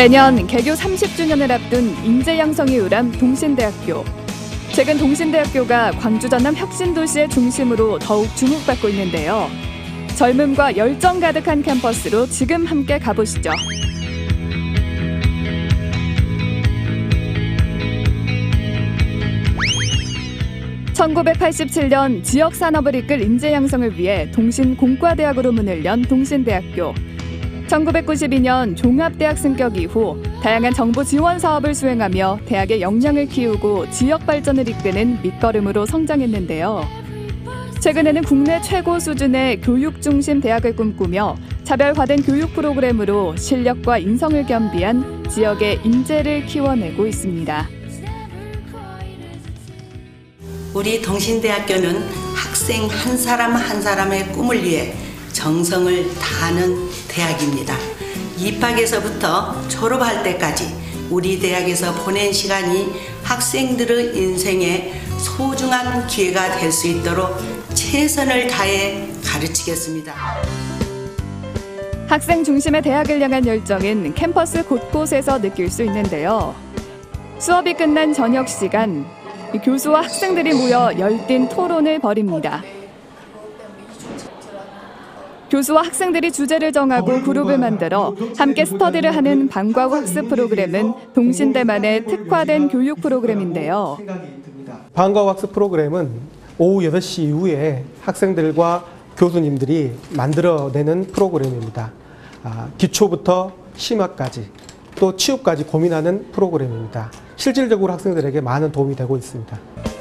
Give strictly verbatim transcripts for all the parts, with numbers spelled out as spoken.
내년 개교 삼십 주년을 앞둔 인재 양성이 우람 동신대학교. 최근 동신대학교가 광주 전남 혁신도시의 중심으로 더욱 주목받고 있는데요. 젊음과 열정 가득한 캠퍼스로 지금 함께 가보시죠. 천구백팔십칠 년 지역 산업을 이끌 인재 양성을 위해 동신공과대학으로 문을 연 동신대학교. 천구백구십이 년 종합대학 승격 이후 다양한 정부 지원 사업을 수행하며 대학의 역량을 키우고 지역 발전을 이끄는 밑거름으로 성장했는데요. 최근에는 국내 최고 수준의 교육 중심 대학을 꿈꾸며 차별화된 교육 프로그램으로 실력과 인성을 겸비한 지역의 인재를 키워내고 있습니다. 우리 동신대학교는 학생 한 사람 한 사람의 꿈을 위해 정성을 다하는 대학입니다. 입학에서부터 졸업할 때까지 우리 대학에서 보낸 시간이 학생들의 인생에 소중한 기회가 될 수 있도록 최선을 다해 가르치겠습니다. 학생 중심의 대학을 향한 열정은 캠퍼스 곳곳에서 느낄 수 있는데요. 수업이 끝난 저녁 시간, 교수와 학생들이 모여 열띤 토론을 벌입니다. 교수와 학생들이 주제를 정하고 그룹을 만들어 함께 스터디를 하는 방과 후 학습 프로그램은 동신대만의 특화된 교육 프로그램인데요. 방과 후 학습 프로그램은 오후 여덟 시 이후에 학생들과 교수님들이 만들어내는 프로그램입니다. 기초부터 심화까지 또 취업까지 고민하는 프로그램입니다. 실질적으로 학생들에게 많은 도움이 되고 있습니다.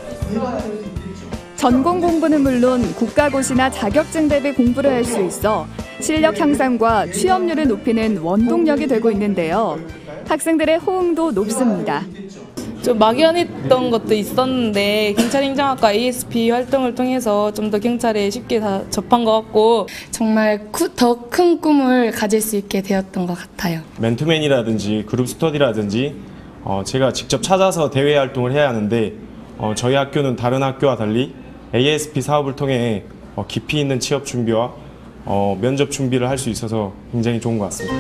전공 공부는 물론 국가고시나 자격증 대비 공부를 할 수 있어 실력 향상과 취업률을 높이는 원동력이 되고 있는데요. 학생들의 호응도 높습니다. 좀 막연했던 것도 있었는데 경찰행정학과 에이에스피 활동을 통해서 좀 더 경찰에 쉽게 다 접한 것 같고 정말 더 큰 꿈을 가질 수 있게 되었던 것 같아요. 맨투맨이라든지 그룹 스터디라든지 어, 제가 직접 찾아서 대외 활동을 해야 하는데 어, 저희 학교는 다른 학교와 달리 에이에스피 사업을 통해 어, 깊이 있는 취업 준비와 어, 면접 준비를 할 수 있어서 굉장히 좋은 것 같습니다.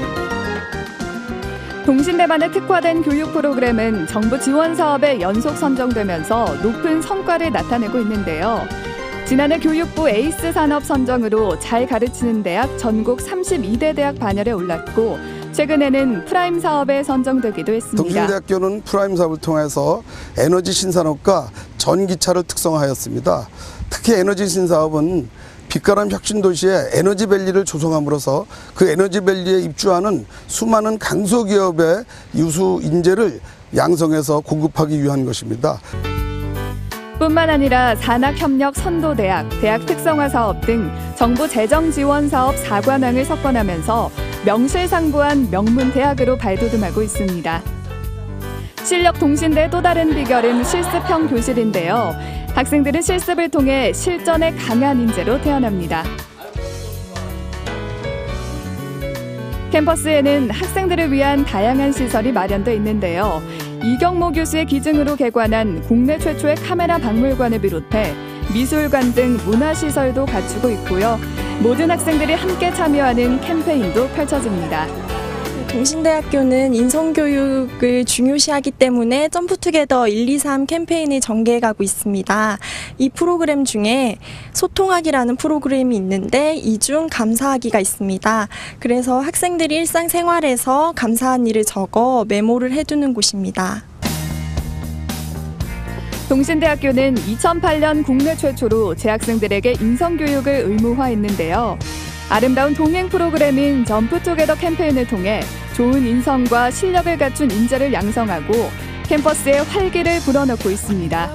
동신대만의 특화된 교육 프로그램은 정부 지원 사업에 연속 선정되면서 높은 성과를 나타내고 있는데요. 지난해 교육부 에이스 산업 선정으로 잘 가르치는 대학 전국 삼십이 대 대학 반열에 올랐고 최근에는 프라임 사업에 선정되기도 했습니다. 동신대학교는 프라임 사업을 통해서 에너지 신산업과 전기차를 특성화하였습니다. 특히 에너지 신사업은 빛가람 혁신도시의 에너지밸리를 조성함으로써 그 에너지밸리에 입주하는 수많은 강소기업의 유수 인재를 양성해서 공급하기 위한 것입니다. 뿐만 아니라 산학협력 선도대학, 대학 특성화 사업 등 정부 재정 지원 사업 사 관왕을 석권하면서 명실상부한 명문 대학으로 발돋움하고 있습니다. 실력 동신대의 또 다른 비결은 실습형 교실인데요. 학생들은 실습을 통해 실전에 강한 인재로 태어납니다. 캠퍼스에는 학생들을 위한 다양한 시설이 마련돼 있는데요. 이경모 교수의 기증으로 개관한 국내 최초의 카메라 박물관을 비롯해 미술관 등 문화시설도 갖추고 있고요. 모든 학생들이 함께 참여하는 캠페인도 펼쳐집니다. 동신대학교는 인성교육을 중요시하기 때문에 점프투게더 일, 이, 삼 캠페인을 전개해가고 있습니다. 이 프로그램 중에 소통하기라는 프로그램이 있는데 이 중 감사하기가 있습니다. 그래서 학생들이 일상생활에서 감사한 일을 적어 메모를 해두는 곳입니다. 동신대학교는 이천팔 년 국내 최초로 재학생들에게 인성교육을 의무화했는데요. 아름다운 동행 프로그램인 점프투게더 캠페인을 통해 좋은 인성과 실력을 갖춘 인재를 양성하고 캠퍼스에 활기를 불어넣고 있습니다.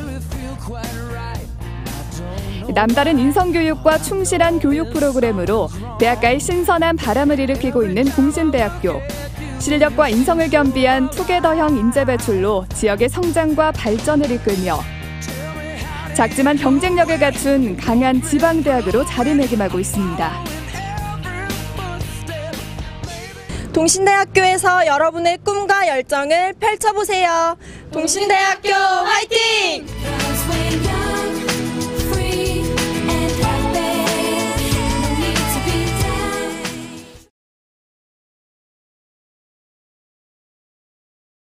남다른 인성교육과 충실한 교육 프로그램으로 대학가의 신선한 바람을 일으키고 있는 동신대학교. 실력과 인성을 겸비한 투게더형 인재 배출로 지역의 성장과 발전을 이끌며 작지만 경쟁력을 갖춘 강한 지방대학으로 자리매김하고 있습니다. 동신대학교에서 여러분의 꿈과 열정을 펼쳐보세요. 동신대학교 화이팅!